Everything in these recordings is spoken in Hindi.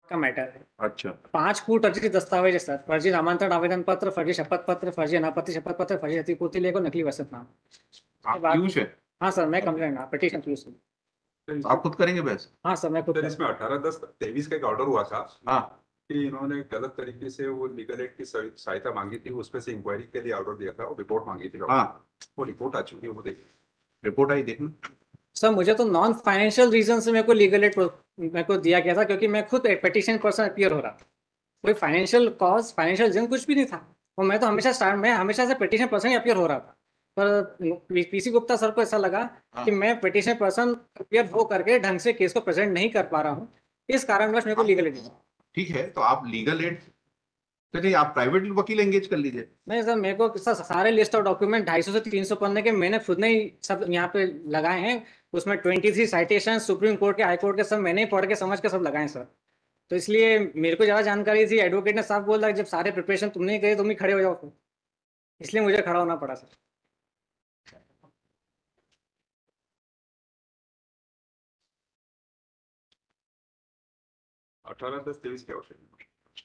का मैटर है। अच्छा 5 कूट फर्जी दस्तावेज है सर, फर्जी नामांतरण आवेदन पत्र, फर्जी शपथ पत्र, फर्जी अनापत्ति शपथ पत्र, फर्जी क्षतिपूर्ति लेखा, नकली वसतनामा। उसके आप बाद पीयूष है? हाँ सर, मैं कंप्लेंट पिटीशन पीयूष हूँ। सर, आप खुद करेंगे बहस? हाँ सर, मैं खुद सर इसमें 18/10/23 का एक ऑर्डर हुआ था हाँ कि इन्होंने गलत तरीके से वो लीगल एड की सहायता मांगी थी, उसमें से इंक्वायरी के लिए ऑर्डर दिया था और रिपोर्ट मांगी थी। हाँ वो रिपोर्ट आ चुकी है, वो देखिए। रिपोर्ट आई, देखना। सर मुझे तो नॉन फाइनेंशियल रीजन से मेरे को लीगल एड मेरे को दिया गया था, क्योंकि मैं खुद पिटीशन पर्सन अपीयर हो रहा था। कोई फाइनेंशियल कॉज, फाइनेंशियल रीजन कुछ भी नहीं था। और मैं हमेशा से पिटीशन पर्सन ही अपीयर हो रहा था। पर पीसी गुप्ता सर को ऐसा लगा कि मैं पिटीशन पर्सन अपीयर हो करके ढंग से केस को प्रेजेंट नहीं कर पा रहा हूँ, इस कारणवश मेरे को लीगल एड दिया। ठीक है, तो आप लीगल एड, चलिए आप प्राइवेट वकील एंगेज कर लीजिए। नहीं सर, मेरे को सारे लिस्ट ऑफ डॉक्यूमेंट 250 से 300 पन्ने के मैंने खुद ने ही सब यहाँ पे लगाए हैं। उसमें 23 साइटेशन सुप्रीम कोर्ट के, हाई कोर्ट के, सब मैंने ही पढ़ के समझ के सब लगाए सर। तो इसलिए मेरे को ज़्यादा जानकारी थी। एडवोकेट ने साफ बोला जब सारे प्रिपरेशन तुमने ही करे तुम ही खड़े हो जाओ फिर। इसलिए मुझे खड़ा होना पड़ा सर। 18/10/23 क्या होता है?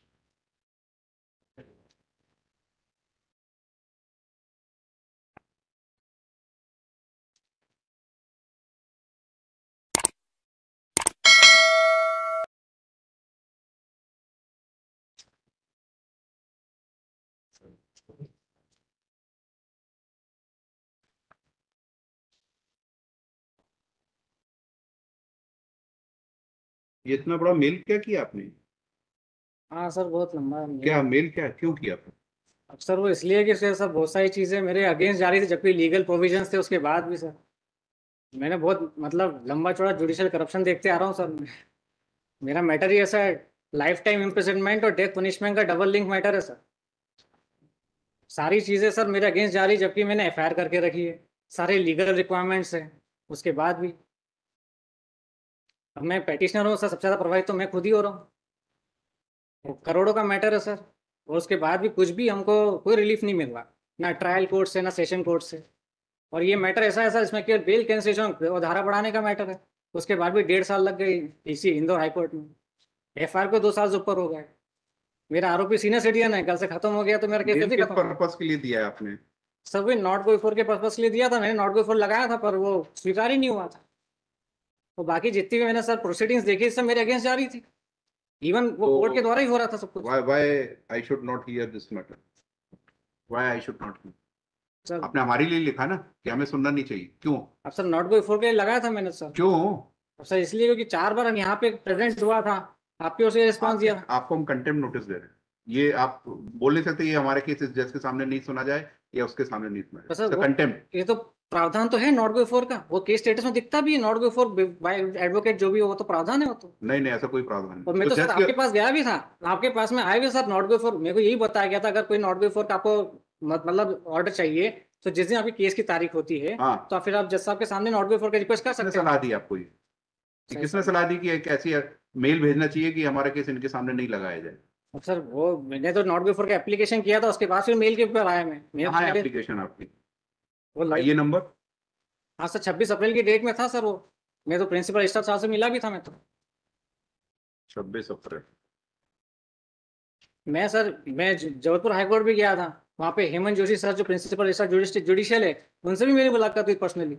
ये इतना बड़ा मेल क्या किया आपने? हाँ सर, बहुत लंबा है। क्या मेल, क्या क्यों किया आपने? अब सर वो इसलिए कि सर सब बहुत सारी चीज़ें मेरे अगेंस्ट जा रही थी, जबकि लीगल प्रोविजंस थे उसके बाद भी सर। मैंने बहुत मतलब लंबा चौड़ा जुडिशियल करप्शन देखते आ रहा हूँ सर। मेरा मैटर ही ऐसा है, लाइफ टाइम इम्प्रिजनमेंट और डेथ पनिशमेंट का डबल लिंक मैटर है सर। सारी चीज़ें सर मेरे अगेंस्ट जा रही, जबकि मैंने एफआईआर करके रखी है, सारे लीगल रिक्वायरमेंट्स हैं, उसके बाद भी। अब मैं पेटिशनर हूँ सर, सबसे ज़्यादा प्रभावित तो मैं खुद ही हो रहा हूँ। वो करोड़ों का मैटर है सर, और उसके बाद भी कुछ भी हमको कोई रिलीफ नहीं मिल रहा, ना ट्रायल कोर्ट से ना सेशन कोर्ट से। और ये मैटर ऐसा है सर, इसमें केवल बेल कैंसिलेशन और धारा बढ़ाने का मैटर है। उसके बाद भी 1.5 साल लग गई इसी इंदौर हाईकोर्ट में। एफआईआर को 2 साल से ऊपर हो गए। मेरा आरोपी सीनियर सिटीजन है, कल से खत्म हो गया तो मेरा केस मेल कैसे किस खत्म। पर्पस के लिए दिया है आपने? सर वही नॉट गो बिफोर के पर्पस के लिए दिया था मैंने। नॉट गो बिफोर लगाया था पर वो स्वीकार ही नहीं हुआ था। तो बाकी जितनी भी मैंने सर प्रोसीडिंग्स देखी सब मेरे अगेंस्ट जा रही थी। इवन वो कोर्ट के द्वारा ही हो रहा था सब कुछ। Why I should not hear this matter? Why I should not? Sir आपने हमारे लिए लिखा ना कि हमें सुनना नहीं चाहिए, क्यों? अब सर नॉट गो बिफोर के लिए लगाया था मैंने सर। क्यों? अब सर इसलिए क्योंकि 4 बार हम यहाँ पे प्रेजेंट हुआ था, आपके ओर से रिस्पॉन्स दिया। आपको हम कंटेम्प्ट नोटिस दे रहे हैं। ये आप बोल नहीं सकते ये हमारे केस इस जज के सामने नहीं सुना जाए या उसके सामने नहीं सुना बस जाए। सर वो कंटेम्प्ट। ये तो प्रावधान तो है नॉट गो बिफोर का, वो केस स्टेटस में दिखता भी है not go before by advocate जो भी हो, वो तो प्रावधान है वो तो। नहीं नहीं, ऐसा कोई प्रावधान और नहीं मैं तो तो सर जज आपके के। पास गया भी था, आपके पास में आए भी सर नॉट गो फॉर। मेरे को यही बताया गया था अगर कोई नॉट गो फॉर का आपको मतलब ऑर्डर चाहिए तो जिस दिन आपकी केस की तारीख होती है हाँ, तो फिर आप जज साहब के सामने नॉट गो फॉर का रिक्वेस्ट कर किसने सकते हैं। सलाह दी आपको ये? सही किसने सर। सलाह दी कि एक ऐसी मेल भेजना चाहिए कि हमारा केस इनके सामने नहीं लगाया जाए? अब सर वो मैंने तो नॉट गो फॉर का एप्लीकेशन किया था, उसके बाद फिर मेल के ऊपर आया मैं कहाँ है मेरे एप्लीकेशन आपकी? वो आइए नंबर। हाँ सर 26 अप्रैल की डेट में था सर वो। मैं तो प्रिंसिपल रजिस्ट्रार साहब से मिला भी था मैं तो। 26 अप्रैल। मैं जबलपुर हाईकोर्ट भी गया था। वहाँ पे हेमंत जोशी सर जो प्रिंसिपल रजिस्ट्रार जुडिशियल है, उनसे भी मेरी मुलाकात हुई पर्सनली।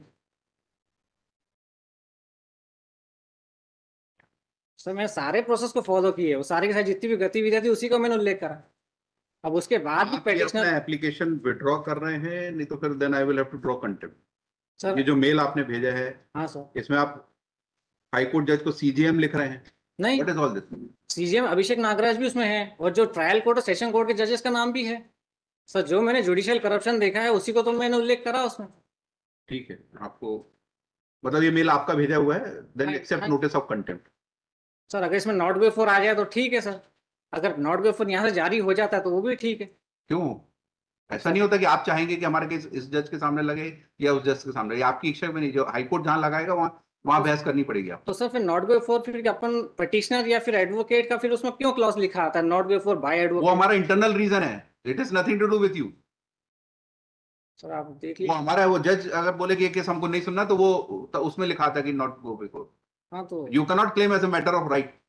सर मैं सारे प्रोसेस को फॉलो किए, वो सारी की सारी जितनी भी गतिविधियां थी उसी को मैंने उल्लेख करा। अब उसके बाद भी आप ये अपना पेटिशनर। एप्लीकेशन विड्रॉ कर रहे हैं? नहीं तो फिर then I will have to draw contempt. Sir ये जो मेल आपने भेजा है हाँ सर। इसमें आप हाईकोर्ट जज को सीजीएम लिख रहे हैं? नहीं, what is all this? CGM Abhishek Nagraj भी उसमें है, और जो ट्रायल कोर्ट और सेशन कोर्ट के जजेस का नाम भी है। सर जो मैंने जुडिशियल करप्शन देखा है उसी को तो मैंने उल्लेख करा उसमें। ठीक है, आपको मतलब ये मेल आपका भेजा हुआ है, देन हाँ, एक्सेप्ट हाँ। Notice of contempt. सर अगर इसमें नॉट गो फॉर आ जाए तो ठीक है सर, अगर नॉट गो फॉर यहाँ से जारी हो जाता है तो वो भी ठीक है। क्यों? अब ऐसा सर नहीं होता कि आप चाहेंगे कि हमारे केस इस जज के सामने लगे या उस जज के सामने, ये आपकी इच्छा में नहीं, जो हाईकोर्ट जहां लगाएगा वहां वहां बहस करनी पड़ेगी आपको। तो सर फिर नॉट गो फॉर फिर अपन पटिशनर या फिर एडवोकेट का फिर उसमें क्यों क्लॉज लिखा आता है नॉट गो फॉर बाय वो एडवोकेट। हमारा इंटरनल रीजन है, it is nothing to do with you. Sir आप देख वो लीजिए। हमारा है, वो जज अगर बोले कि ये केस हमको नहीं सुनना तो वो तो उसमें लिखा था कि नॉट गो बिफोर। हाँ तो you can not claim as a matter of right.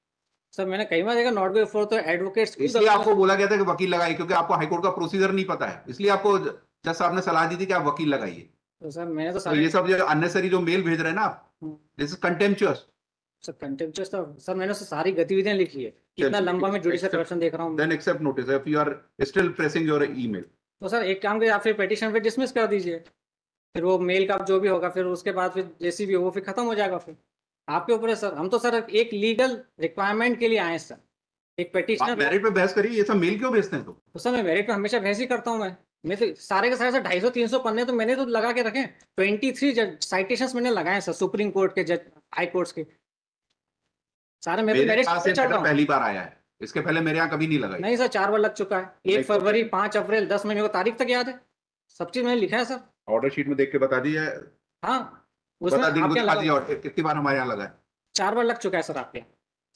Sir मैंने कई बार देखा नॉट बिफोर, तो एडवोकेट्स इसलिए आपको बोला गया था कि वकील लगाइए, क्योंकि आपको हाईकोर्ट का प्रोसीजर नहीं पता है, इसलिए आपको जज साहब ने सलाह दी थी कि आप वकील लगाइए। तो सर मैंने तो तो सारे ये सब जो अननेसरी जो मेल भेज रहे हैं ना आप, this is contemptuous. Sir contemptuous, तो सर मैंने उससे सारी गतिविधियां लिखी है, कितना लंबा मैं जुडिशियल करप्शन देख रहा हूँ। Then accept notice if you are still pressing your email. तो सर एक काम करिए, आप फिर पिटीशन पे डिसमिस कर दीजिए, फिर वो मेल का जो भी होगा, फिर उसके बाद फिर जैसी भी हो वो फिर खत्म हो जाएगा, फिर आपके ऊपर है सर। हम तो सर एक लीगल रिक्वायरमेंट के लिए आए हैं सर, एक आप पिटीशनर। मेरिट पे बहस करिए, ये सब मेल क्यों भेजते हैं? तो सर मैं मेरिट पे हमेशा बहस ही करता हूँ। मैं तो सारे के सारे सर 250-300 पन्ने तो मैंने तो लगा के रखे, 23 साइटेशंस मैंने लगाए सर, सुप्रीम कोर्ट के, जज, हाई कोर्ट्स के सारे। मैं तो मेरे मेरिट पास पे ये चढ़ रहा मैटर हूँ। पहली बार आया है, इसके पहले मेरे यहाँ कभी नहीं लगाई। नहीं सर 4 बार लग चुका है, 1 फरवरी, 5 अप्रैल, 10 मई, मेरे को तारीख तक याद है, सब चीज मैंने लिखा है सर। ऑर्डर शीट में देख के बता दीजिए, हाँ उसमें बता दिन को आपके दिखा लगा दीजिए ऑर्डर कितनी बार हमारे यहाँ लगा है। 4 बार लग चुका है सर आपके।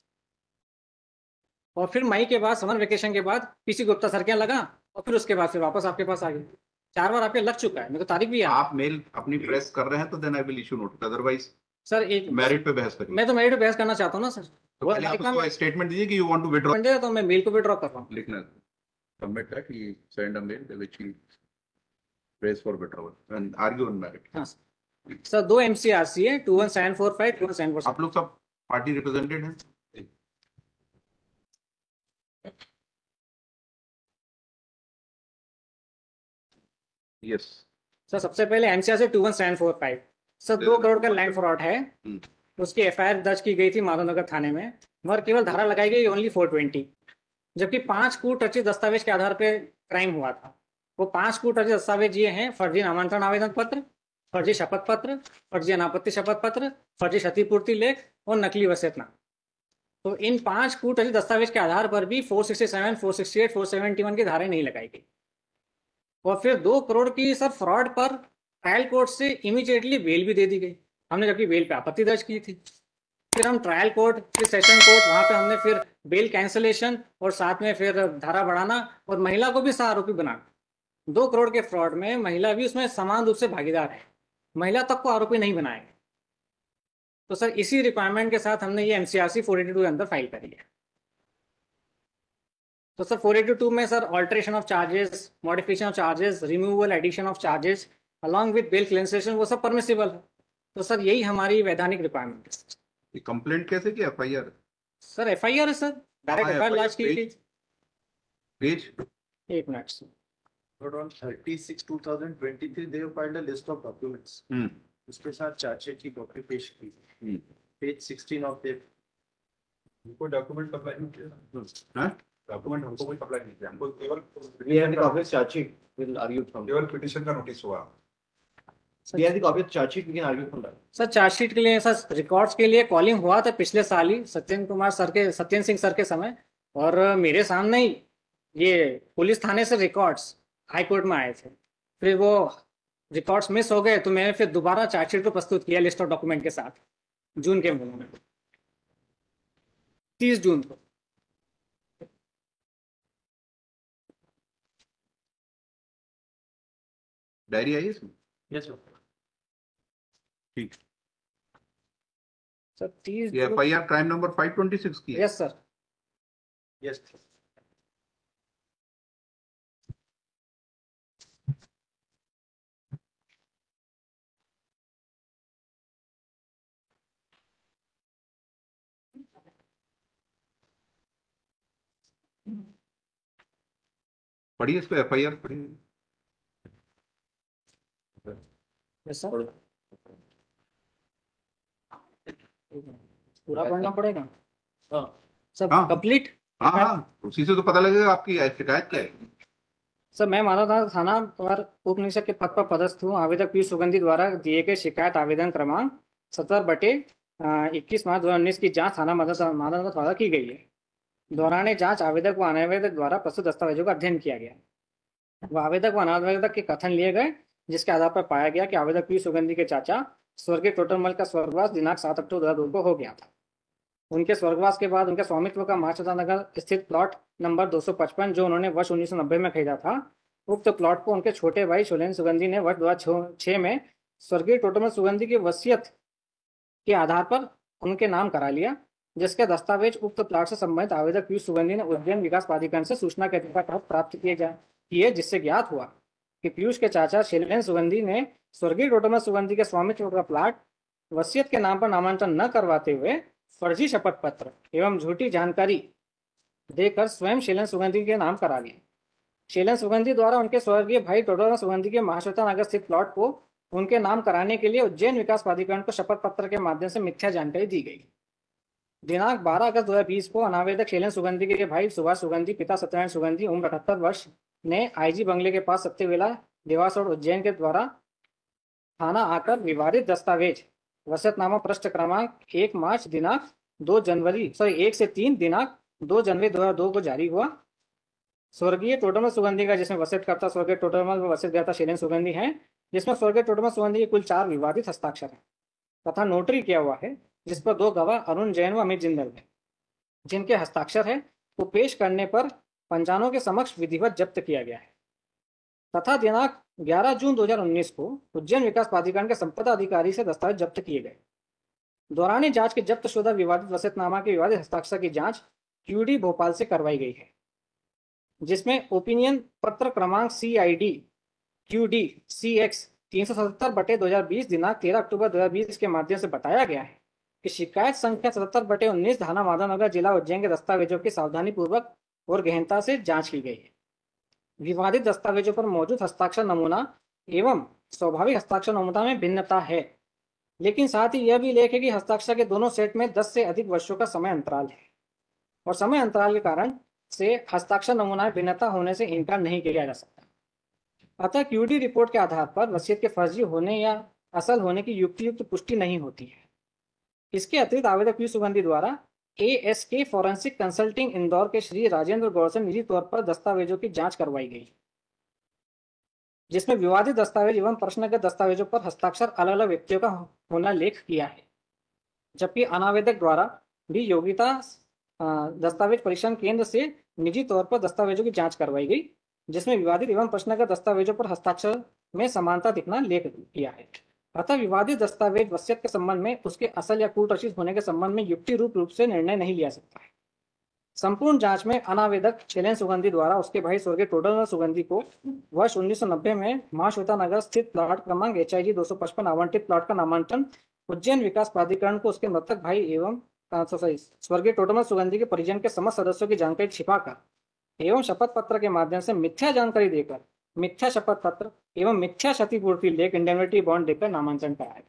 और फिर मई के बाद, समर वेकेशन के बाद पीसी गुप्ता सर के यहाँ लगा, और फिर उसके बाद फिर वापस आपके पास आ गई। 4 बार आपके लग चुका है, मेरे को तारीख भी याद है। आप मेल अपनी प्रेस कर रहे हैं तो then I will issue notice, otherwise sir एक मेरिट पे बहस करिए। मैं तो मेरिट पे बहस करना चाहता हूँ ना सर, तो वो पहले आप लिखना उसको स्टेटमेंट दीजिए कि यू वांट टू विड्रॉ। दे देता हूँ, मैं मेल को विड्रॉ कर रहा हूँ। लिखना submit that he send a mail which he press for withdrawal and argue on merit. हाँ सर 2 MCRC है, 21745, 21746। आप लोग सब पार्टी रिप्रेजेंटेड हैं? यस सर सबसे पहले MCRC 21745 सर 2 करोड़ का लैंड फ्रॉड है, उसकी FIR दर्ज की गई थी माधवनगर थाने में, मगर केवल धारा लगाई गई ओनली 420, जबकि 5 कूट रचित दस्तावेज के आधार पर क्राइम हुआ था। वो 5 कूट रचित दस्तावेज ये हैं: फर्जी नामांतरण आवेदन पत्र, फर्जी शपथ पत्र, फर्जी अनापत्ति शपथ पत्र, फर्जी क्षतिपूर्ति लेख और नकली वसीयतनामा। तो इन 5 कूट रचित दस्तावेज के आधार पर भी 467, 468, 471 की धाराएं नहीं लगाई गई। और फिर 2 करोड़ की सर फ्रॉड पर ट्रायल कोर्ट से इमीडिएटली बेल भी दे दी गई, हमने जबकि बेल पे आपत्ति दर्ज की थी। फिर हम ट्रायल कोर्ट, फिर सेशन कोर्ट, वहां पे हमने फिर बेल कैंसलेशन और साथ में फिर धारा बढ़ाना और महिला को भी सह आरोपी बनाना। 2 करोड़ के फ्रॉड में महिला भी उसमें समान रूप से भागीदार है, महिला तक को आरोपी नहीं बनाएंगे। तो सर इसी रिक्वायरमेंट के साथ हमने ये MCRC 482 के अंदर फाइल करी है। तो सर 482 में sir alteration of charges, modification of charges, removal, addition of charges along with bail cancellation, वो सब परमिसिबल है। तो सर यही हमारी वैधानिक रिक्वायरमेंट है। ये कंप्लेंट कैसे की FIR? सर FIR है सर, डायरेक्ट FIR लॉन्च की थी। पेज एक minute sir. But on 30/6/2023 they have filed a list of documents. उसके साथ चार्जशीट की कॉपी पेश की। पेज 16 ऑफ द हमको डॉक्यूमेंट सप्लाई नहीं किया। डॉक्यूमेंट हमको कोई सप्लाई नहीं किया, हमको केवल we have the copy of charge sheet. We'll argue from केवल पिटीशन का नोटिस हुआ। we have the copy of charge sheet. We can argue from that. Sir chargesheet के लिए, सर रिकॉर्ड्स के लिए कॉलिंग हुआ था पिछले साल ही सत्येंद्र सिंह सर के समय, और मेरे सामने ही ये पुलिस थाने से रिकॉर्ड्स हाई कोर्ट में आए थे। फिर वो रिकॉर्ड्स मिस हो गए, तो मैंने फिर दोबारा चार्जशीट को प्रस्तुत किया लिस्ट ऑफ डॉक्यूमेंट के साथ जून के महीने में, 30 जून को। डायरी आई है इसमें? Yes sir. ठीक। सर 30 ये FIR क्राइम नंबर 526 की है। Yes sir. Yes. पढ़िए इसको, FIR पढ़िए। यस सर, पूरा पढ़ना पड़ेगा हाँ सब हाँ। कंप्लीट। हाँ हाँ, उसी से तो पता लगेगा आपकी शिकायत क्या है। सर मैं माधवनगर थाना पर उप निरीक्षक के पद पर पदस्थ हूँ। आवेदक पी सुगंधी द्वारा दिए गए शिकायत आवेदन क्रमांक 70/21 मार्च 2019 की जांच थाना माधवनगर द्वारा की गई है। दौरान जांच आवेदक व अनावेदक द्वारा प्रस्तुत दस्तावेजों का अध्ययन किया गया। वह आवेदक व अनावेदक के कथन लिए गए, जिसके आधार पर पाया गया कि आवेदक पी सुगंधी के चाचा स्वर्गीय टोटरमल का स्वर्गवास दिनांक 7 अक्टूबर 2002 को हो गया था। उनके स्वर्गवास के बाद उनके स्वामित्व का महाचंदा नगर स्थित प्लॉट नंबर 255, जो उन्होंने वर्ष 1990 में खरीदा था, उक्त प्लॉट को उनके छोटे भाई शैलेंद्र सुगंधी ने वर्ष 2006 में स्वर्गीय टोटरमल सुगंधी की वसीयत के आधार पर उनके नाम करा लिया जिसके दस्तावेज उक्त प्लाट से संबंधित आवेदक पीयूष सुगंधी ने उज्जैन विकास प्राधिकरण से सूचना के तहत प्राप्त किए, जिससे ज्ञात हुआ कि पीयूष के चाचा शैलेंद्र सुगंधी ने स्वर्गीय टोडरमल सुगंधी के स्वामित्व का प्लाट वसीयत के नाम पर नामांकन न करवाते हुए फर्जी शपथ पत्र एवं झूठी जानकारी देकर स्वयं शैलेंद्र सुगंधी के नाम करा लिया। शैलेंद्र सुगंधी द्वारा उनके स्वर्गीय भाई टोडरमल सुगंधी के महाश्वेता नगर स्थित प्लॉट को उनके नाम कराने के लिए उज्जैन विकास प्राधिकरण को शपथ पत्र के माध्यम से मिथ्या जानकारी दी गई। दिनांक 12 अगस्त 2020 को अनावेदक शैलेंद्र सुगंधी के भाई सुभाष सुगंधी पिता सत्यनारायण सुगंधी उम्र 78 वर्ष ने आईजी बंगले के पास सत्यवेला देवास रोड उज्जैन के द्वारा थाना आकर विवादित दस्तावेज वसीयतनामा पृष्ठ क्रमांक 1 मार्च दिनांक 1 से 3 दिनांक 2 जनवरी 2002 को जारी हुआ। स्वर्गीय टोडरमल सुगंधी का जिसमें वसीयतकर्ता स्वर्गीय टोडरमल व वसीयतकर्ता शैलेंद्र सुगंधी हैं, जिसमें स्वर्गीय टोडरमल सुगंधी के कुल 4 विवादित हस्ताक्षर हैं तथा नोटरी किया हुआ है, जिस पर 2 गवाह अरुण जैन व अमित जिंदल है, जिनके हस्ताक्षर है वो पेश करने पर पंचानों के समक्ष विधिवत जब्त किया गया है तथा दिनांक 11 जून 2019 को उज्जैन विकास प्राधिकरण के संपदा अधिकारी से दस्तावेज जब्त किए गए। दौरानी जांच के जब्त शुदा विवादित वसीयतनामा के विवादित हस्ताक्षर की जांच क्यूडी भोपाल से करवाई गई है, जिसमें ओपिनियन पत्र क्रमांक CID QD CX 377/2020 दिनांक 13 अक्टूबर 2020 के माध्यम से बताया गया है कि शिकायत संख्या 77/19 थाना माधवनगर जिला उज्जैन के दस्तावेजों की सावधानी पूर्वक और गहनता से जांच की गई है। विवादित दस्तावेजों पर मौजूद हस्ताक्षर नमूना एवं स्वाभाविक हस्ताक्षर नमूना में भिन्नता है, लेकिन साथ ही यह भी उल्लेख है कि हस्ताक्षर के दोनों सेट में 10 से अधिक वर्षों का समय अंतराल है और समय अंतराल के कारण से हस्ताक्षर नमूना में भिन्नता होने से इनकार नहीं किया जा सकता। अतः QD रिपोर्ट के आधार पर वसीयत के फर्जी होने या असल होने की युक्तियुक्त पुष्टि नहीं होती है। इसके अतिरिक्त आवेदक पीयूष सुगंधी द्वारा ASK फॉरेंसिक कंसल्टिंग इंदौर के श्री राजेंद्र गौड़ से निजी तौर पर दस्तावेजों की जांच करवाई गई, जिसमें विवादित दस्तावेज एवं प्रश्नगत दस्तावेजों पर हस्ताक्षर अलग अलग व्यक्तियों का होना लेख किया है, जबकि अनावेदक द्वारा भी योग्यता दस्तावेज परीक्षण केंद्र से निजी तौर पर दस्तावेजों की जांच करवाई गई, जिसमें विवादित एवं प्रश्नगत दस्तावेजों पर हस्ताक्षर में समानता दिखना लेख किया है। अतः विवादित दस्तावेज वसीयत के संबंध में उसके असल या कूट रचित होने के संबंध में युक्ति रूप से निर्णय नहीं लिया सकता है। संपूर्ण जांच में अनावेदक शैलेंद्र सुगंधी द्वारा उसके भाई स्वर्गीय टोडरमल सुगंधी को वर्ष 1990 में महाश्वेता नगर स्थित प्लॉट क्रमांक HIG 255 आवंटित प्लॉट का नामांकन उज्जैन विकास प्राधिकरण को उसके मृतक भाई एवं स्वर्गीय टोडरमल सुगंधी के परिजन के समस्त सदस्यों की जानकारी छिपाकर एवं शपथ पत्र के माध्यम से मिथ्या जानकारी देकर मिथ्या शपथ पत्र एवं मिथ्या क्षतिपूर्ति लेख इंडेमनिटी बॉन्ड देकर नामांकन कराया।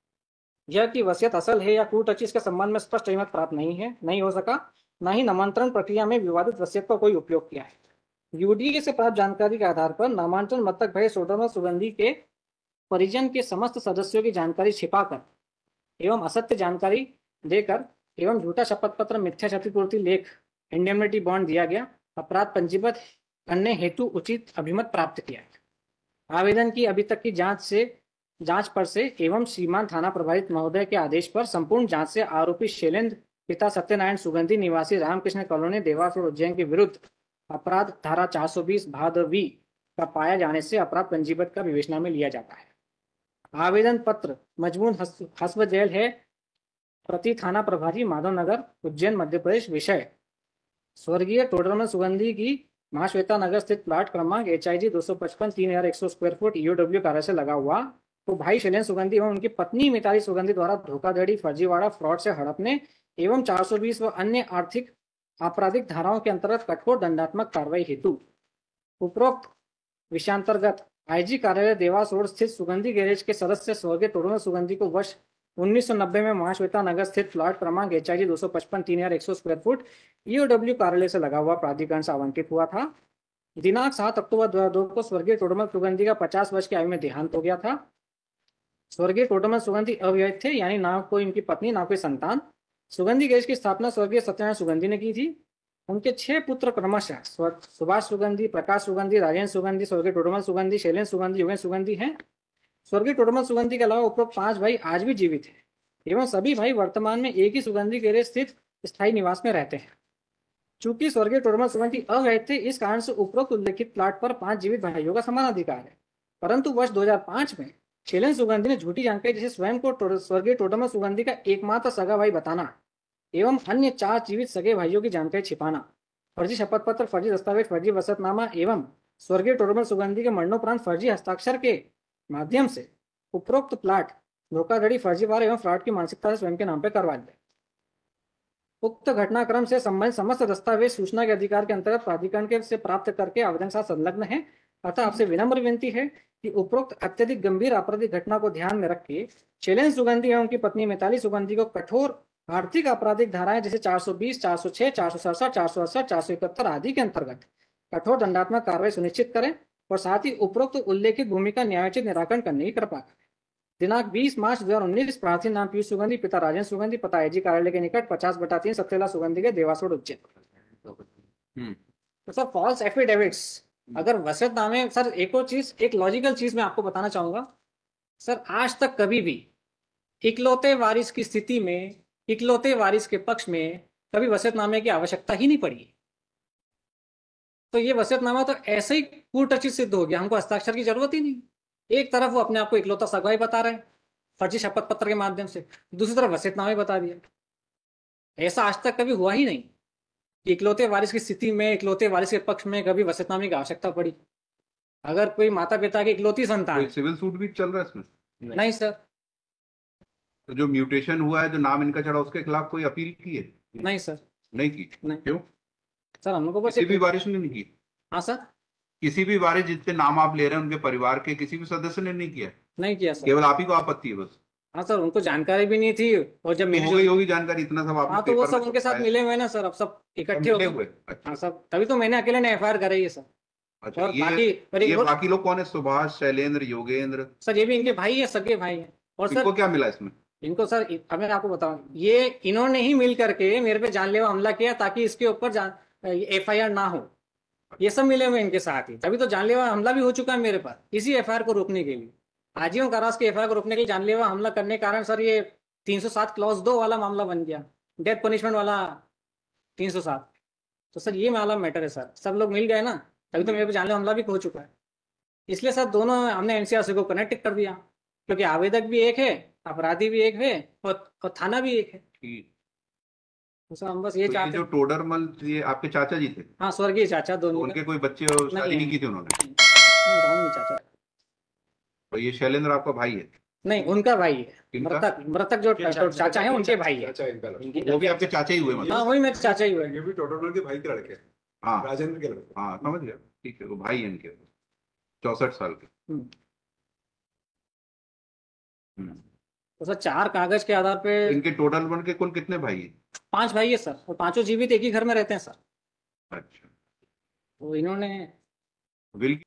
यह कि वसीयत असल है या कूट रचित के संबंध में स्पष्ट अभिमत प्राप्त नहीं हो सका, न ही नामांतरण प्रक्रिया में विवादित वसीयत का कोई उपयोग किया है। UDA से प्राप्त जानकारी के आधार पर नामांकन मृतक भाई टोडरमल सुगंधी के परिजन के समस्त सदस्यों की जानकारी छिपाकर एवं असत्य जानकारी देकर एवं झूठा शपथ पत्र मिथ्या क्षतिपूर्ति लेख इंडेमनिटी बॉन्ड दिया गया, अपराध पंजीबद्ध करने हेतु उचित अभिमत प्राप्त किया है। आवेदन की अभी तक की जांच पर से एवं श्रीमान थाना प्रभारी महोदय के आदेश पर संपूर्ण जांच से आरोपी शैलेंद्र पिता सत्यनारायण सुगंधी निवासी रामकृष्ण कॉलोनी देवास और उज्जैन के विरुद्ध अपराध धारा 420 भादवी का पाया जाने से अपराध पंजीबद्ध का विवेचना में लिया जाता है। आवेदन पत्र मजमून हस्ब जेल है। प्रति थाना प्रभारी माधवनगर उज्जैन मध्य प्रदेश। विषय स्वर्गीय टोडरमल सुगंधी की महाश्वेता नगर स्थित प्लाट क्रमांक HIG 255 3100 स्क्वायर फुट EOW कार्य से लगा हुआ तो भाई शैलेंद्र सुगंधी एवं उनकी पत्नी मिताली सुगंधी द्वारा धोखाधड़ी फर्जीवाड़ा फ्रॉड से हड़पने एवं 420 व अन्य आर्थिक आपराधिक धाराओं के अंतर्गत कठोर दंडात्मक कार्रवाई हेतु उपरोक्त विषयांतर्गत IG कार्यालय देवास रोड स्थित सुगंधी गैरेज के सदस्य स्वर्गीय टोडरमल सुगंधी को वर्ष 1990 में महाश्वेता नगर स्थित प्लॉट क्रमांक HIG 255 3100 स्क्वायर फुट EOW कार्यालय से लगा हुआ प्राधिकरण से आवंटित हुआ था। दिनांक 7 अक्टूबर 2002 को स्वर्गीय टोडरमल सुगंधी का 50 वर्ष की आयु में देहांत हो गया था। स्वर्गीय टोडरमल सुगंधी अविवाहित थे, यानी ना कोई उनकी पत्नी ना कोई संतान। सुगंधी गैरेज की स्थापना स्वर्गीय सत्यनारायण सुगंधी ने की थी। उनके 6 पुत्र क्रमशः सुभाष सुगंधी, प्रकाश सुगंधी, राजेंद्र सुगंधी, स्वर्गीय टोडरमल सुगंधी, शैलेंद्र सुगंधी, योगेंद्र सुगंधी हैं। स्वर्गीय टोडरमल सुगंधी के अलावा उपरोक्त 5 भाई आज भी जीवित हैं एवं सभी भाई वर्तमान में एक ही सुगंधी गैरेज स्थित स्थायी निवास में रहते हैं। चूंकि स्वर्गीय टोडरमल सुगंधी अवैध थे, इस कारण से उपरोक्त उल्लेखित प्लाट पर 5 जीवित भाइयों का समान अधिकार है। परंतु वर्ष 2005 में शैलेंद्र सुगंधी ने झूठी जानकारी जिसे स्वयं को स्वर्गीय टोडरमल सुगंधी का एकमात्र सगा भाई बताना एवं अन्य 4 जीवित सगे भाइयों की जानकारी छिपाना, फर्जी शपथ पत्र, फर्जी दस्तावेज, फर्जी वसतनामा एवं स्वर्गीय टोडरमल सुगंधी के मरणोपरांत फर्जी हस्ताक्षर के माध्यम से उपरोक्त प्लाट धोखाधड़ी, फर्जीवाड़ा एवं फ्रॉड की मानसिकता से स्वयं के नाम पर करवा दिया। उक्त घटनाक्रम से संबंधित समस्त दस्तावेज सूचना के अधिकार के अंतर्गत प्राधिकरण के से प्राप्त करके आवेदन के साथ संलग्न है। अतः आपसे विनम्र विनती है कि उपरोक्त अत्यधिक गंभीर आपराधिक घटना को ध्यान में रख के शैलेंद्र सुगंधी एवं उनकी पत्नी मिताली सुगंधी को कठोर आर्थिक आपराधिक धाराएं जैसे 420, 406, 467, 468, 471 आदि के अंतर्गत कठोर दंडात्मक कार्रवाई सुनिश्चित करें और साथ ही उपरोक्त उल्लेखित भूमिका न्यायोचित निराकरण करने की कृपा करें। दिनांक 20 मार्च 2019, प्रार्थी नाम पीयूष सुगंधी, पिता राजेंद्र सुगंधी, पता एजी कार्यालय के निकट 50/3 सत्यला सुगंधी के देवास रोड उज्जैन। तो सर फॉल्स एफिडेविट्स, अगर वसीयतनामे, सर एक और चीज, एक लॉजिकल चीज मैं आपको बताना चाहूंगा सर, आज तक कभी भी इकलौते वारिस की स्थिति में, इकलौते वारिस के पक्ष में कभी वसीयतनामे की आवश्यकता ही नहीं पड़ी। तो ये वसीयतनामा तो ऐसे ही कूटरचित सिद्ध हो गया, हमको हस्ताक्षर की जरूरत ही नहीं। एक तरफ वो अपने आप को इकलौता सगवाई बता रहे हैं फर्जी शपथ पत्र के माध्यम से, दूसरी तरफ वसीयतनामे बता दिया। ऐसा आज तक कभी हुआ ही नहीं कि इकलौते वारिस की स्थिति में, इकलौते वारिस के पक्ष में कभी वसीयतनामे की आवश्यकता पड़ी। अगर कोई माता पिता की इकलौती संतान, कोई सिविल सूट भी चल रहा है इसमें? नहीं सर, तो जो म्यूटेशन हुआ है, जो नाम इनका चढ़ा, उसके खिलाफ कोई अपील की है? नहीं सर, नहीं की? नहीं। क्यों? सर हम लोग को बस किसी भी वारिस ने नहीं की? हाँ सर, किसी भी वारिस जिसपे नाम आप ले रहे हैं उनके परिवार के किसी भी सदस्य ने नहीं किया? नहीं किया सर। केवल आप ही को आपत्ति है बस? हाँ सर, उनको जानकारी भी नहीं थी, और जब हो मेरी गई होगी जानकारी, इतना सब आपने हाँ तो वो पेपर सब में उनके साथ छपाया। मिले हुए ना सर, अब सब इकट्ठे सब हो मिले गए। हुए? अच्छा हाँ सर, तभी तो मैंने अकेले ने एफआईआर कराई है सर। अच्छा, और बाकी ये बाकी लोग कौन है? सुभाष, शैलेंद्र, योगेंद्र? सर ये भी इनके भाई है, सगे भाई है। और इनको सर क्या मिला इसमें? इनको सर, अब मैं आपको बताऊं, ये इन्होंने ही मिल करके मेरे पे जानलेवा हमला किया ताकि इसके ऊपर एफआईआर ना हो। ये सब मिले हुए इनके साथ ही, तभी तो जानलेवा हमला भी हो चुका है मेरे पर, इसी एफआईआर को रोकने के लिए, आजीवन कारावास के एफआईआर को रोकने के लिए जानलेवा हमला करने के कारण सर ये 307 क्लॉज 2 वाला मामला बन गया, डेथ पनिशमेंट वाला 307। तो सर ये वाला मैटर है सर, सब लोग मिल गए ना, तभी तो मेरे पे जानलेवा हमला भी हो चुका है। इसलिए सर दोनों हमने एनसीआरसी को कनेक्ट कर दिया, क्योंकि आवेदक भी एक है, अपराधी भी एक है, और थाना भी एक है। ठीक। तो सर हम बस ये तो ये चाहते जो टोडरमल, ये आपके चाचा जी थे? हाँ, स्वर्गीय चाचा तो दोनों उनके कोई बच्चे और शादी नहीं की थी उन्होंने? नहीं चाचा, और ये शैलेंद्र आपका भाई है? नहीं उनका भाई है। किनका? मृतक जो चाचा है उनके भाई है। चाचा इनका लड़का। वो भी आपके चाचा ही हुए मतलब? हाँ वही मेरे चाचा ही हुए। ये भी टोटल के भाई के लड़के हैं, हाँ राजेंद्र के लड़के। हाँ, समझ गया, ठीक है, वो भाई है इनके, 64 साल के। तो सर 4 कागज के आधार पे इनके टोटल बन के कुल कितने भाई हैं? 5 भाई है सर, और 5 जीवित एक ही घर में रहते हैं सर। अच्छा, तो इन्होंने विल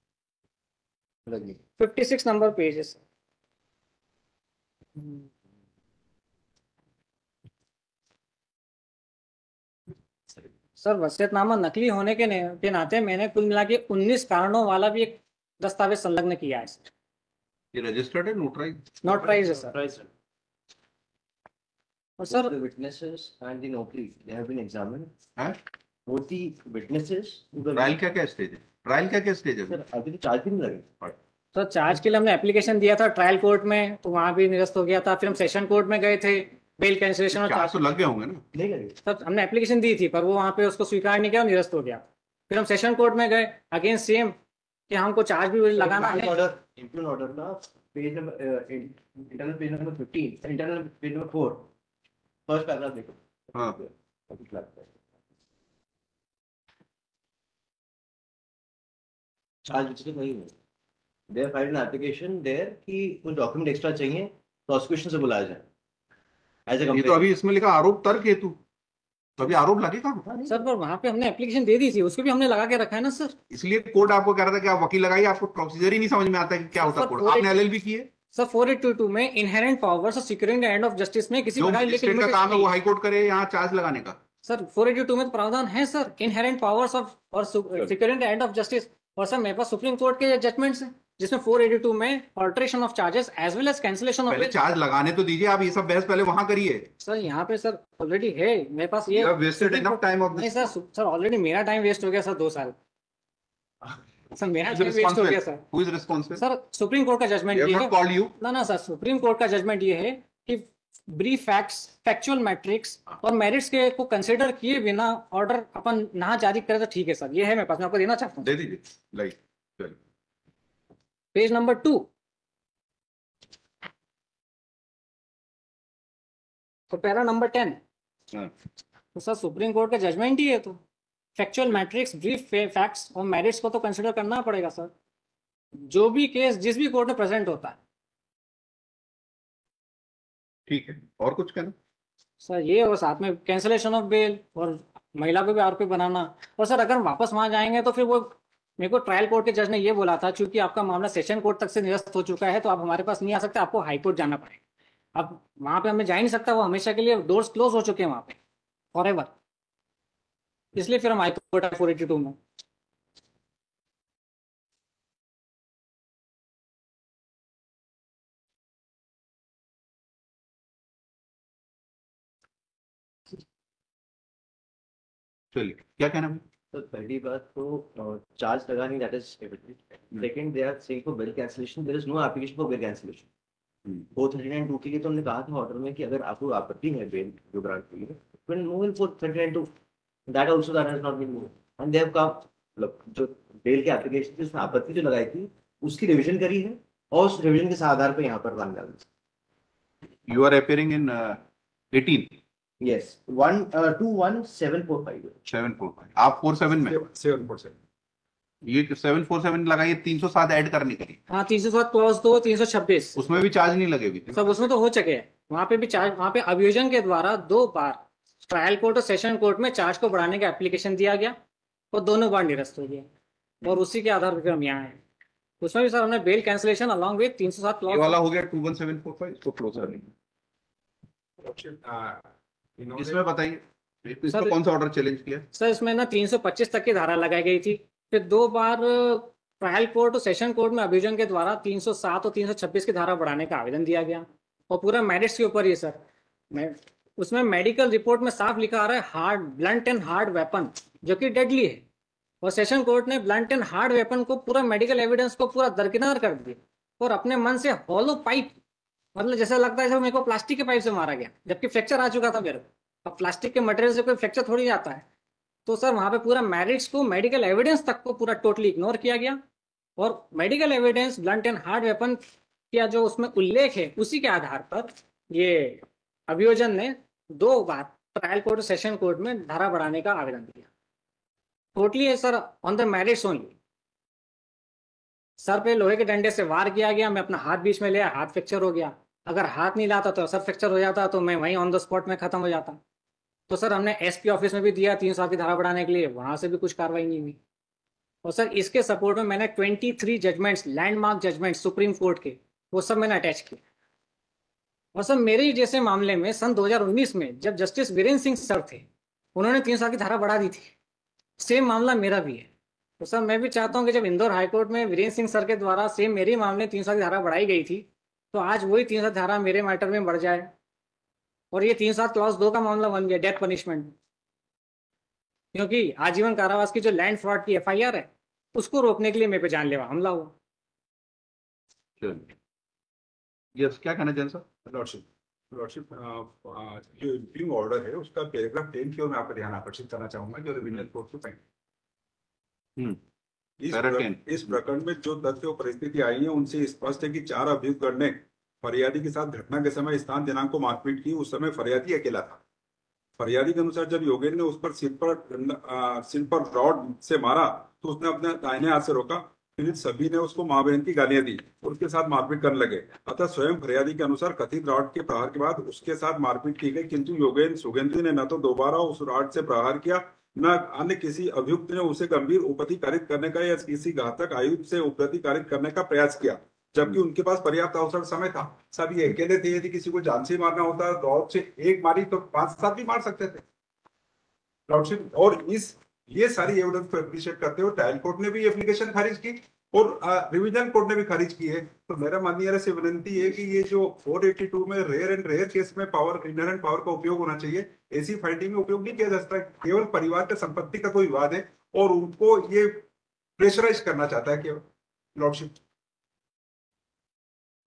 56 नंबर पेज है सर। सर वसीयतनामा नकली होने के नाते मैंने कुल मिला के 19 कारणों वाला भी एक दस्तावेज संलग्न किया है सर। ये रजिस्टर्ड है, नोटराइज? नोटराइज है सर। और sir The witnesses and the notary, they have been examined. हैं? Both the witnesses. ट्रायल क्या क्या स्टेज है? ट्रायल क्या क्या स्टेज है? Sir, अभी तो चार्ज भी नहीं लगे। सर चार्ज के लिए हमने एप्लीकेशन दिया था ट्रायल कोर्ट में, तो वहां भी निरस्त हो गया था। फिर हम सेशन कोर्ट में गए थे, बेल कैंसिलेशन और चार्ज तो लग गए होंगे ना? नहीं लगे। सर हमने एप्लीकेशन दी थी, पर वो वहां पे उसको स्वीकार नहीं किया, निरस्त हो गया। फिर हम सेशन कोर्ट में गए, अगेन सेम कि हमको चार्ज भी लगाना है। Implement order का page number internal page number 15, internal page number 4, first paragraph देखो। हाँ। चार्ज विजिट नहीं है। They have filed an application there कि कुछ डॉक्यूमेंट एक्स्ट्रा चाहिए, प्रोसिक्यूशन से बुलाया जाए। As a ये तो complaint. अभी इसमें लिखा आरोप तर्क हेतु, तो अभी आरोप लगेगा। सर पर वहां पे हमने एप्लीकेशन दे दी थी, उसको भी हमने लगा के रखा है ना सर। इसलिए कोर्ट आपको कह रहा था कि आप वकील लगाइए, आपको प्रोसीजर ही नहीं समझ में आता है कि क्या होता है कोर्ट। आपने एलएलबी की है? सर 4822 में इनहेरेंट पावर्स और securing the end of justice में किसी जो प्रकार मजिस्ट्रेट का काम है वो हाई कोर्ट करे यहाँ चार्ज लगाने का। सर 482 में तो प्रावधान है सर, इनहेरेंट पावर्स ऑफ और securing the end of justice. और सर मेरे पास सुप्रीम कोर्ट के जजमेंट्स हैं जिसमें 482 में alteration of charges as well as cancellation of. पहले चार्ज लगाने तो दीजिए, आप ये सब बहस पहले वहां करिए। सर यहाँ पे सर ऑलरेडी है मेरे पास ये। वेस्टेड इनफ टाइम ऑफ नहीं सर, सर ऑलरेडी मेरा टाइम वेस्ट हो गया सर 2 साल। सर मेरा टाइम वेस्ट हो गया sir. Who is responsible? Sir supreme court का जजमेंट ये है। Called you? ना सर, सुप्रीम कोर्ट का जजमेंट ये है कि ब्रीफ फैक्ट्स, फैक्चुअल मैट्रिक्स और मेरिट्स के को कंसिडर किए बिना ऑर्डर अपन ना जारी करें तो ठीक है सर। ये है मेरे पास, मैं आपको देना चाहता हूँ। दे दीजिए लाइक चलिए। पेज नंबर 2, तो पैरा नंबर 10। हाँ। तो सर सुप्रीम कोर्ट का जजमेंट ही है, तो फैक्चुअल मैट्रिक्स, ब्रीफ फैक्ट्स और मेरिट्स को तो कंसिडर करना पड़ेगा सर, जो भी केस जिस भी कोर्ट में प्रेजेंट होता है। ठीक है, और कुछ कहना? सर ये और साथ में कैंसिलेशन ऑफ बेल और महिला को भी आरोपी बनाना। और सर अगर हम वापस वहां जाएंगे तो फिर वो, मेरे को ट्रायल कोर्ट के जज ने ये बोला था, क्योंकि आपका मामला सेशन कोर्ट तक से निरस्त हो चुका है तो आप हमारे पास नहीं आ सकते, आपको हाई कोर्ट जाना पड़ेगा। अब वहां पे हमें जा ही नहीं सकता, वो हमेशा के लिए डोर्स क्लोज हो चुके हैं वहां पे फॉर एवर। इसलिए फिर हम हाई कोर्ट 482 में। चलिए, क्या कहना है? तो पहली बात तो चार्ज लगानी, that is everything. Second, they are saying for bill cancellation, there is no application for bill cancellation. 439(2) के लिए तो हमने कहा था ऑर्डर में कि अगर आपको आपत्ति है बेल जो ग्रांट के लिए, then move in for 439(2). That also that has not been moved and they have come, मतलब जो बेल के एप्लीकेशन थी उसमें आपत्ति जो लगाई थी उसकी रिवीजन करी है और उस रिवीजन के आधार पर यहाँ पर रन डाल। You are appearing in 18 yes 121,745। 745, आप 47 में, 747 ये 747 लगाइए 307 ऐड करने के लिए। हाँ 307 क्लॉज 2 326, उसमें भी चार्ज नहीं लगे अभी सब उसमें तो हो चुके हैं। वहां पे भी चार्ज, वहां पे अभियोजन के द्वारा 2 बार ट्रायल कोर्ट और सेशन कोर्ट में चार्ज को बढ़ाने का एप्लीकेशन दिया गया और दोनों बार निरस्त हो गया और उसी के आधार पर हम यहाँ हैं। उसमें भी सर हमने बेल कैंसिलेशन अलॉन्ग विद 307 ये क्लॉज। वाला हो गया 21745, इसको क्लोज कर देंगे। इसमें बताइए इसमें सर- कौन सा ऑर्डर चैलेंज किया? सर इसमें ना 325 तक की धारा लगाई गई थी, फिर 2 बार ट्रायल कोर्ट और सेशन कोर्ट में अभियोजन के द्वारा 307 और 326 की धारा बढ़ाने का आवेदन दिया गया और पूरा मेरिट्स के ऊपर ही सर। मैं उसमें मेडिकल रिपोर्ट में साफ लिखा आ रहा है hard, blunt and hard weapon, जो कि डेडली है। और सेशन कोर्ट ने ब्लंट एंड हार्ड वेपन को पूरा मेडिकल एविडेंस को पूरा दरकिनार कर दिया और अपने मन से हॉलो पाइप, मतलब जैसा लगता है जब मेरे को प्लास्टिक के पाइप से मारा गया, जबकि फ्रैक्चर आ चुका था मेरे को। अब प्लास्टिक के मटेरियल से कोई फ्रैक्चर थोड़ी आता है। तो सर वहां पे पूरा मेरिट्स को, मेडिकल एविडेंस तक को पूरा टोटली इग्नोर किया गया और medical evidence, blunt and hard weapon का जो उसमें उल्लेख है उसी के आधार पर ये अभियोजन ने 2 बार ट्रायल कोर्ट और सेशन कोर्ट में धारा बढ़ाने का आवेदन दिया। टोटली है sir on the merits only. Sir पे लोहे के डंडे से वार किया गया, मैं अपना हाथ बीच में लिया, हाथ फ्रैक्चर हो गया। अगर हाथ नहीं लाता तो सर फ्रैक्चर हो जाता तो मैं वहीं ऑन द स्पॉट में खत्म हो जाता। तो सर हमने एसपी ऑफिस में भी दिया 3 साल की धारा बढ़ाने के लिए, वहां से भी कुछ कार्रवाई नहीं हुई। और सर इसके सपोर्ट में मैंने 23 judgments, landmark judgment Supreme court के, वो सब मैंने अटैच किए। और सर मेरे ही जैसे मामले में सन 2019 में जब जस्टिस वीरेंद्र सिंह सर थे, उन्होंने 3 साल की धारा बढ़ा दी थी। सेम मामला मेरा भी है। तो सर मैं भी चाहता हूँ कि जब इंदौर हाईकोर्ट में वीरेंद्र सिंह सर के द्वारा सेम मेरे मामले 3 साल की धारा बढ़ाई गई थी, तो आज वही 3 साल धारा मेरे मैटर में बढ़ जाए और ये 307 क्लॉज 2 का मामला बन गया, डेथ पनिशमेंट। क्योंकि आजीवन कारावास की जो लैंड फ्रॉड की FIR है उसको रोकने के लिए मेरे पे जानलेवा हमला हुआ। यस, क्या कहना चाहिए सर? लॉर्डशिप, जो इंप्यूइंग ऑर्डर है उसका पैराग्राफ 10 की ओर मैं आपका ध्यान आकर्षित करना चाहूंगा, जो रिवीजन कोर्ट से फाइंड। इस प्रकरण में जो तथ्य और परिस्थिति आई है उनसे स्पष्ट है कि 4 अभियुक्तगण ने फरियादी के साथ घटना के समय, स्थान, दिनांक को मारपीट की। उस समय फरियादी अकेला था। फरियादी के अनुसार जब योगेंद्र ने उस पर सिर पर रॉड से मारा तो उसने अपने दाहिने हाथ से रोका। फिर सभी ने उसको मां बहन की गालियां दी और उसके साथ मारपीट करने लगे। अतः स्वयं फरियादी के अनुसार कथित रॉड के प्रहार के बाद उसके साथ मारपीट की गई, किंतु योगेंद्र ने न तो दोबारा उस रॉड से प्रहार किया, न अन्य किसी अभियुक्त ने उसे गंभीर उपति कारित करने का या किसी घातक आयुध से उपति कारित करने का प्रयास किया, जबकि उनके पास पर्याप्त अवसर समय था। सब ये अकेले थे। यदि किसी को जान से मारना होता रॉड से एक मारी तो 5-7 भी मार सकते थे लॉर्डशिप। और ये सारी एविडेंस को एप्रिशिएट करते हुए ट्रायल कोर्ट ने भी एप्लीकेशन खारिज की और रिवीजन कोर्ट ने भी खारिज की है। तो मेरा माननीय से विनती है कि ये जो 482 में रेयर केस में पावर, इनहेरेंट पावर का उपयोग होना चाहिए, ऐसी फाइंडिंग में उपयोग नहीं किया जा सकता। केवल परिवार के संपत्ति का कोई विवाद है और उनको ये प्रेशराइज करना चाहता है केवल लॉर्डशिप।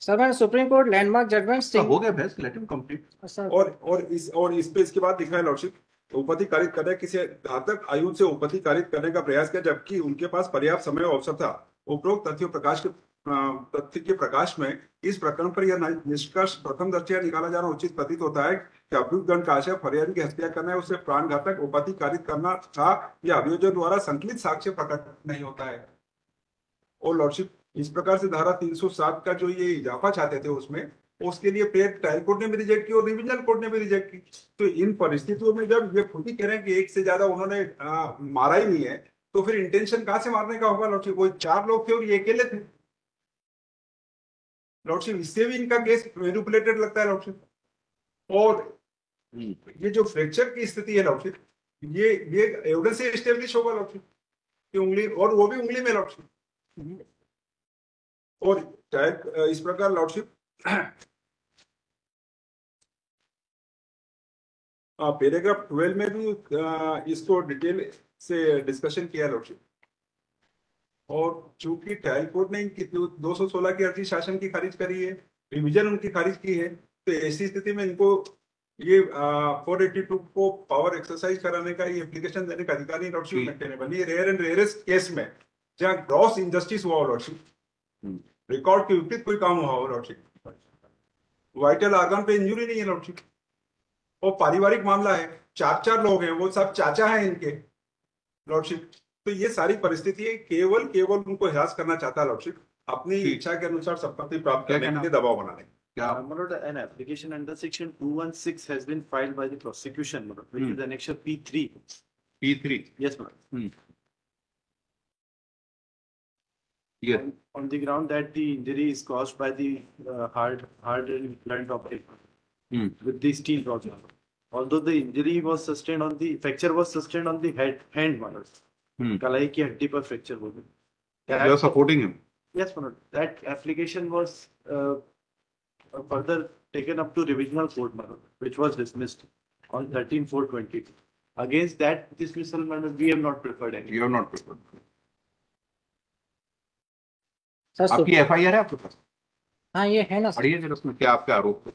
सर मैंने सुप्रीम कोर्ट लैंडमार्क जजमेंट हो गया बहस, लेट हिम कंप्लीट। सर और इस पे इसके बाद लिखा है लॉर्डशिप उपपत्ति कारित करने किसी घातक आयु से उपपत्ति कारित करने का प्रयास किया जबकि उनके पास पर्याप्त समय और अवसर था। उपरोक्त तथ्य के प्रकाश में इस प्रकरण पर यह निष्कर्ष प्रथम दृष्टया निकाला जाना उचित प्रतीत होता है कि अभियुक्त गण का आशय फरियादी की हत्या करना है, उसे प्राण घातक उपपत्ति कारित करना था या अभियोजन द्वारा संकलित साक्ष्य प्रकट नहीं होता है। और लॉर्डशिप इस प्रकार से धारा 307 का जो ये इजाफा चाहते थे उसमें, उसके लिए ट्रायल कोर्ट ने भी रिजेक्ट की और डिविजनल कोर्ट ने भी रिजेक्ट की। तो इन परिस्थितियों में जब ये खुद ही कह रहे हैं कि एक से ज्यादा उन्होंने मारा ही नहीं है, तो फिर इंटेंशन कहां से मारने का होगा लॉर्डशिप? वो 4 लोग थे और ये अकेले थे लॉर्डशिप। इससे भी इनका केस मैनिपुलेटेड लगता है लॉर्डशिप। और ये जो फ्रैक्चर की स्थिति है लॉर्डशिप, ये एविडेंस से एस्टेब्लिश होगा लॉर्डशिप कि उंगली, और वो भी उंगली में लॉर्डशिप। और इस प्रकार लॉर्डशिप पैराग्राफ 12 में भी इसको डिटेल से डिस्कशन किया लॉर्डशिप। और चूंकि ट्रायल कोर्ट ने इनकी 216 की अर्जी शासन की खारिज करी है, रिवीजन उनकी खारिज की है, तो ऐसी स्थिति में इनको ये 482 को पावर एक्सरसाइज कराने का, ये एप्लीकेशन देने का अधिकार नहीं लॉर्डशिप मेंटेनेबल। ये रेयर एंड रेयरेस्ट केस में जहाँ ग्रॉस इंजस्टिस हुआ हो लॉर्डशिप, रिकॉर्ड के विपरीत कोई काम हुआ हो लॉर्डशिप, वाइटल आर्गन पे इंजुरी नहीं है लॉर्डशिप, और पारिवारिक मामला है, 4 लोग हैं, वो सब चाचा हैं इनके लॉर्डशिप। तो ये सारी परिस्थिति केवल उनको हिरास करना चाहता है लॉर्डशिप, अपनी इच्छा के अनुसार संपत्ति प्राप्त करने के लिए दबाव बनाने। An application under section 216 has been filed by the prosecution, which is annexure P3. P3. Yes, madam. Yes. On the ground that the injury is caused by the hard and blunt object with the steel rod. Although the injury was sustained on the fracture was sustained on the hand, madam. कलाई की हड्डी पर फ्रैक्चर हो गया। You are supporting him. Yes, madam. That application was further taken up to revisional court, madam, which was dismissed on 13/4/20. Against that dismissal, madam, we have not preferred any. You have not preferred. Sir आपकी FIR है आपके पास? हाँ ये है ना सर। पढ़िए जरा उसमें क्या आपके आरोप है।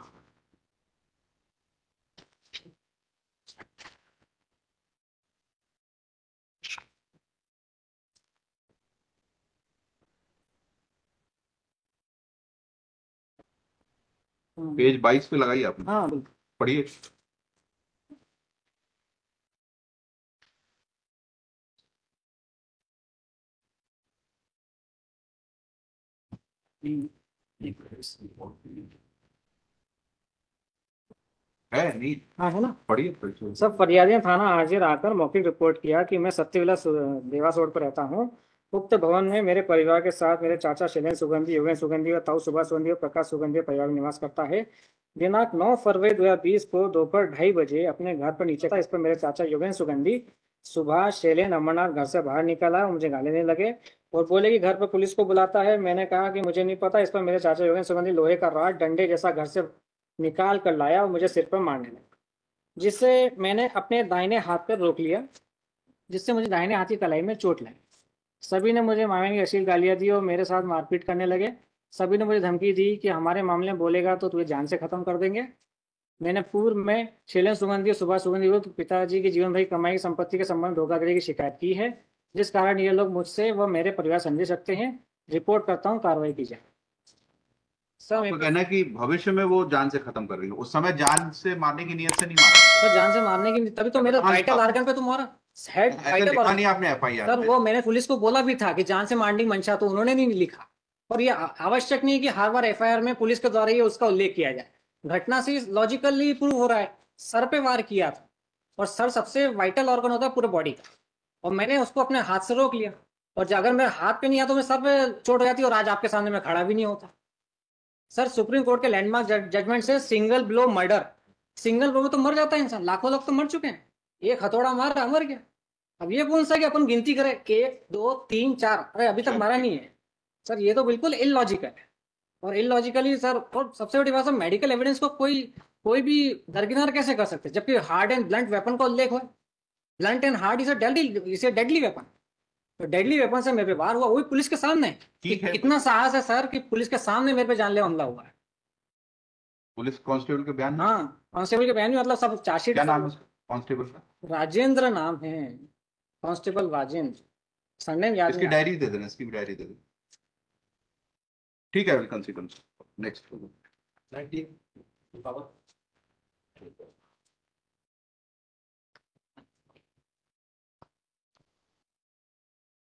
पेज 22 पे लगाइए आपने। हाँ पढ़िए। है नहीं? हाँ है ना। पढ़िए। सब फरियादियां थाना हाजिर आकर मौखिक रिपोर्ट किया कि मैं सत्यविलास देवास रोड पर रहता हूँ। उक्त भवन में मेरे परिवार के साथ मेरे चाचा शैलेंद्र सुगंधी, योगेंद्र सुगंधी और ताऊ सुभाष सुगंधी और प्रकाश सुगंधी परिवार में निवास करता है। दिनांक 9 फरवरी 2020 को दोपहर 2:30 बजे अपने घर पर नीचे था। इस पर मेरे चाचा योगेंद्र सुगंधी, सुभाष, शैलेंद्र, अमरनाथ घर से बाहर निकला और मुझे गाली देने लगे और बोले कि घर पर पुलिस को बुलाता है। मैंने कहा कि मुझे नहीं पता। इस पर मेरे चाचा योगेंद्र सुगंधी लोहे का रॉड डंडे जैसा घर से निकाल कर लाया और मुझे सिर पर मारने लगा, जिससे मैंने अपने दाहिने हाथ पर रोक लिया, जिससे मुझे दाहिने हाथ की कलाई में चोट लगी। सभी ने मुझे मारने की अश्लील गालियाँ दी और मेरे साथ मारपीट करने लगे। सभी ने मुझे धमकी दी कि हमारे मामले में बोलेगा तो तुझे जान से खत्म कर देंगे। मैंने पूर्व में शैलेंद्र सुगंधी और सुभाष सुगंधी को पिताजी की जीवन भर की कमाई की संपत्ति के संबंध में धोखाधड़ी की शिकायत की है, जिस कारण ये लोग मुझसे व मेरे परिवार समझ सकते हैं। रिपोर्ट करता हूँ, कार्रवाई की जाए। सर तो कहना है कि भविष्य में वो जान से खत्म कर रही है, उस समय जान से मारने की नियत से नहीं मारा। तो जान से मारने की, तभी तो मेरा वाइटल आर्गन पे तो मारा, हेड वाइटल नहीं आपने FIR सर। वो मैंने पुलिस को बोला भी था कि जान से मारने की मंशा, तो उन्होंने नहीं लिखा। और ये आवश्यक नहीं कि हर बार FIR में पुलिस के द्वारा ये उसका उल्लेख किया जाए। घटना से लॉजिकली प्रूव हो रहा है, सर पे वार किया था और सर सबसे वाइटल ऑर्गन होता है पूरे बॉडी का, और मैंने उसको अपने हाथ से रोक लिया। और अगर मेरे हाथ पे नहीं आता तो मैं सर पे चोट हो जाती और आज आपके सामने में खड़ा भी नहीं होता। सर सुप्रीम कोर्ट के लैंडमार्क जजमेंट से single blow murder, single blow में तो मर जाता है इंसान, लाखों लोग तो मर चुके हैं। एक हथौड़ा मार मर गया। अब ये कौन सा कि अपन गिनती करें कि 1 2 3 4, अरे अभी तक मारा नहीं है सर। ये तो बिल्कुल इलॉजिकल है। और इलॉजिकली सर, और सबसे बड़ी बात है, मेडिकल एविडेंस को कोई भी दरकिनार कैसे कर सकते, जबकि हार्ड एंड ब्लंट वेपन का उल्लेख हो। Blunt and hard is a deadly weapon. तो डेडली वेपन से मेरे पे वार हुआ, वही पुलिस के सामने। ठीक है। इतना साहस है सर कि पुलिस के सामने मेरे पे जानलेवा हमला हुआ है। पुलिस कांस्टेबल के बयान में हाँ, कांस्टेबल के बयान में, मतलब सब चार्जशीट। क्या नाम है उसका? कांस्टेबल का राजेंद्र नाम है, कांस्टेबल राजेंद्र, सरनेम याद इसकी नहीं आ रहा। डायरी दे देना, इसकी भी डायरी दे देना। ठीक है, विल कंसीडर नेक्स्ट। 90 power.